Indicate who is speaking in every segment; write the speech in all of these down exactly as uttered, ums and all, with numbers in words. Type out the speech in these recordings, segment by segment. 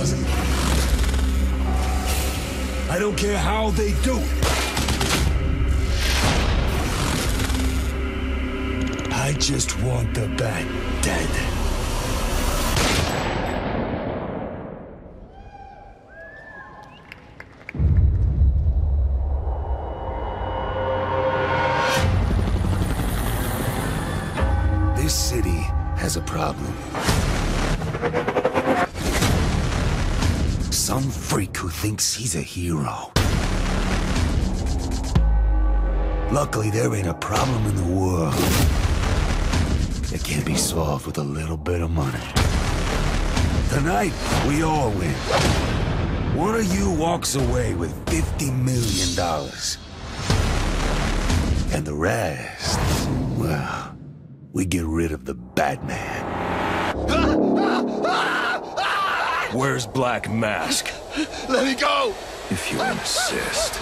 Speaker 1: doesn't. I don't care how they do it. I just want the Bat dead. This city has a problem. Some freak who thinks he's a hero. Luckily, there ain't a problem in the world that can't be solved with a little bit of money. Tonight, we all win. One of you walks away with fifty million dollars. And the rest, well, we get rid of the Batman.
Speaker 2: Where's Black Mask?
Speaker 3: Let me go!
Speaker 2: If you insist.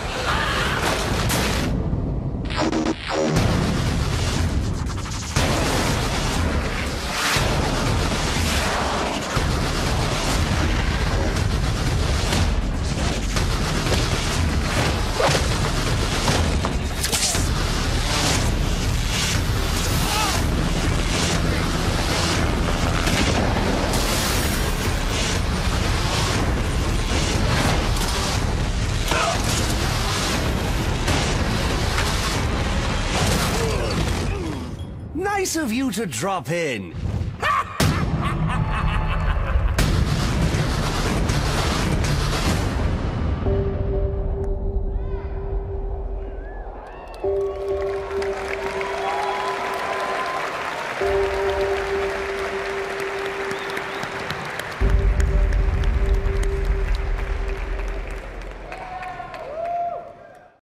Speaker 4: Nice of you to drop in.